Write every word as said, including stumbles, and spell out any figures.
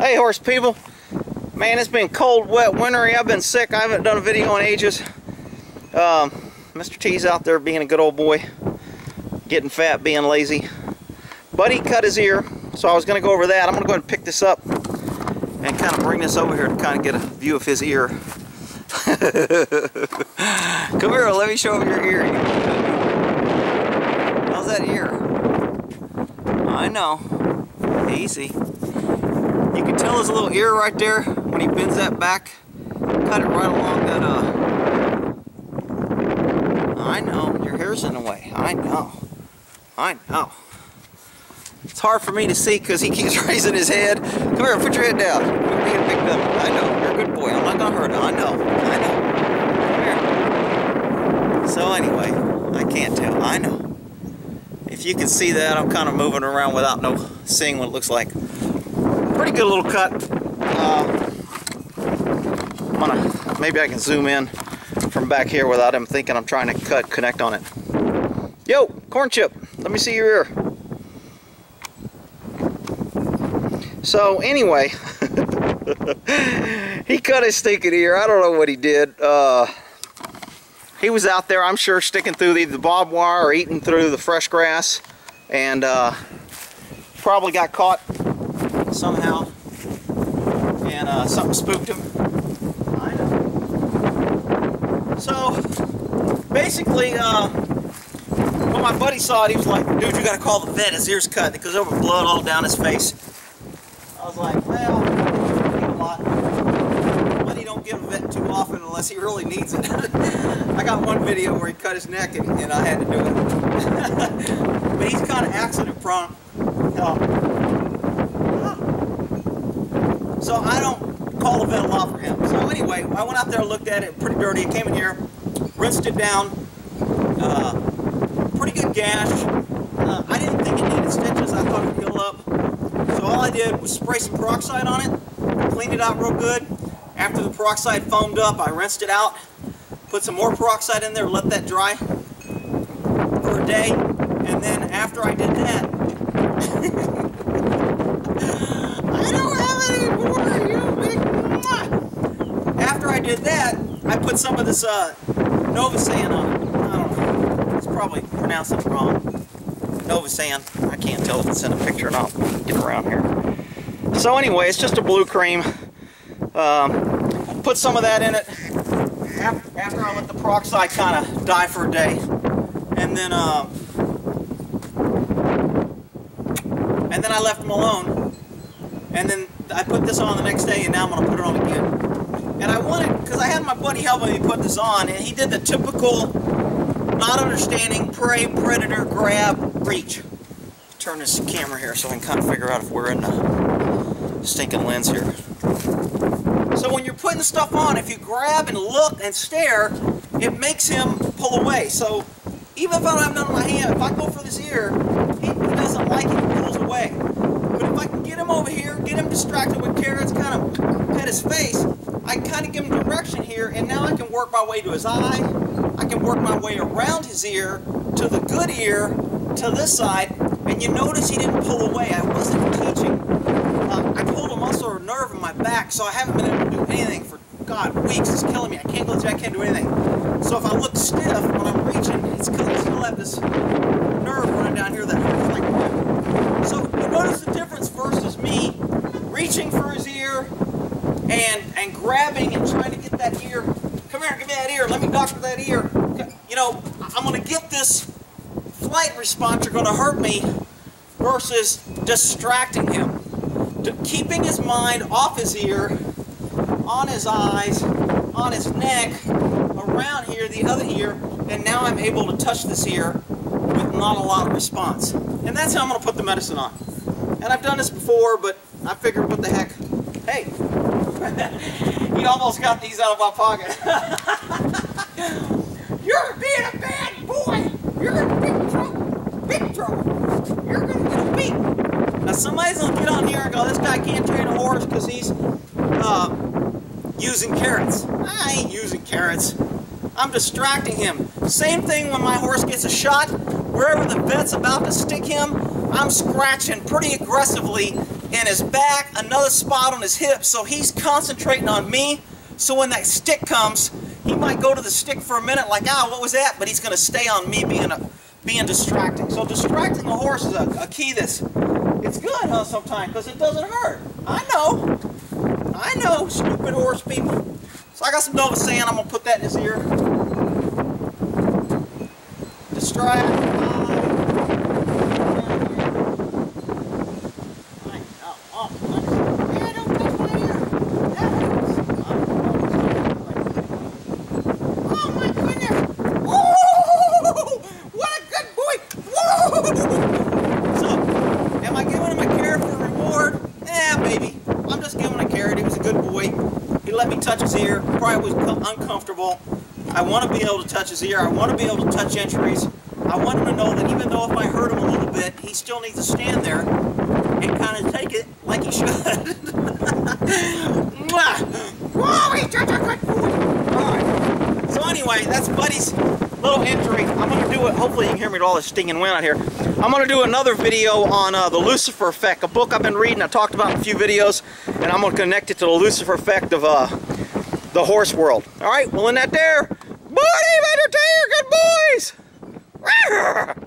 Hey horse people, man, it's been cold, wet, wintry. I've been sick. I haven't done a video in ages. um, Mister T's out there being a good old boy, getting fat, being lazy. Buddy cut his ear, so I was going to go over that. I'm going to go ahead and pick this up and kind of bring this over here to kind of get a view of his ear. Come here, let me show him your ear. How's that ear? I know. Easy. You can tell his little ear right there when he bends that back. Cut it right along that, uh... I know, your hair's in the way. I know. I know. It's hard for me to see because he keeps raising his head. Come here, put your head down. You're being picked up. I know, you're a good boy. I'm not gonna hurt him. I know. I know. Come here. So anyway, I can't tell. I know. If you can see that, I'm kind of moving around without no seeing what it looks like. Pretty good little cut. Uh, I'm gonna, maybe I can zoom in from back here without him thinking I'm trying to cut, connect on it. Yo, corn chip, let me see your ear. So anyway, he cut his stinking ear. I don't know what he did. Uh, he was out there, I'm sure, sticking through the, the barbed wire or eating through the fresh grass, and uh, probably got caught somehow, and uh, something spooked him. I know. So basically, uh, when my buddy saw it, he was like, "Dude, you got to call the vet. His ear's cut because there was blood all down his face." I was like, "Well, I don't need a lot, but he don't give a vet too often unless he really needs it." I got one video where he cut his neck and, and I had to do it. But he's kind of accident prone. Uh, So I don't call the vet a lot for him. So anyway, I went out there and looked at it, pretty dirty. I came in here, rinsed it down, uh, pretty good gash. Uh, I didn't think it needed stitches. I thought it would heal up. So all I did was spray some peroxide on it, cleaned it out real good. After the peroxide foamed up, I rinsed it out, put some more peroxide in there, let that dry for a day. And then after I did that, I don't have any more, you big mwah. After I did that, I put some of this uh, Novosan on it. I don't know. It's probably pronouncing it wrong. Novosan. I can't tell if it's in a picture or not. Get around here. So anyway, it's just a blue cream. Um, put some of that in it after, after I let the peroxide kind of die for a day. And then, uh, and then I left them alone. And then I put this on the next day, and now I'm going to put it on again. And I wanted, because I had my buddy helping me put this on, and he did the typical not understanding prey, predator, grab, reach. Turn this camera here so I can kind of figure out if we're in the stinking lens here. So when you're putting stuff on, if you grab and look and stare, it makes him pull away. So even if I don't have none in my hand, if I go for this ear, he, he doesn't like it, he pulls away. But if I can get him over here, get him distracted with carrots, kind of pet his face, I can kind of give him direction here, and now I can work my way to his eye. I can work my way around his ear, to the good ear, to this side, and you notice he didn't pull away. I wasn't teaching. Uh, I pulled a muscle or nerve in my back, so I haven't been able to do anything for, God, weeks. It's killing me. I can't go through, I can't do anything. So if I look stiff when I'm reaching, it's because I still have this nerve running down here that hurts like that. So you notice the difference versus me reaching for his ear and and grabbing and trying to get that ear. Come here, give me that ear. Let me doctor that ear. You know, I'm going to get this flight response. You're going to hurt me versus distracting him. To keeping his mind off his ear, on his eyes, on his neck, around here, the other ear, and now I'm able to touch this ear with not a lot of response. And that's how I'm going to put the medicine on. And I've done this before, but I figured, what the heck. Hey, he almost got these out of my pocket. You're being a bad boy. You're in big trouble. Big trouble. You're going to get a beat. Now somebody's going to get on here and go, this guy can't train a horse because he's uh, using carrots. I ain't using carrots. I'm distracting him. Same thing when my horse gets a shot. Wherever the vet's about to stick him, I'm scratching pretty aggressively in his back, another spot on his hip, so he's concentrating on me. So when that stick comes, he might go to the stick for a minute like, ah, what was that? But he's going to stay on me being a, being distracting. So distracting a horse is a, a key that's, it's good, huh, sometimes, because it doesn't hurt. I know. I know, stupid horse people. So I got some Nova Sand. I'm going to put that in his ear. Distract. Let me touch his ear. Probably was uncomfortable. I want to be able to touch his ear. I want to be able to touch entries. I want him to know that even though if I hurt him a little bit, he still needs to stand there and kind of take it like he should. Whoa, he's such a good boy. Alright. So anyway, that's Buddy's little entry. I'm going to do it. Hopefully you can hear me with all this stinging wind out here. I'm going to do another video on uh, the Lucifer effect, a book I've been reading. I talked about in a few videos, and I'm going to connect it to the Lucifer effect of uh, the horse world. All right, well, in that there, Buddy, better take your good boys.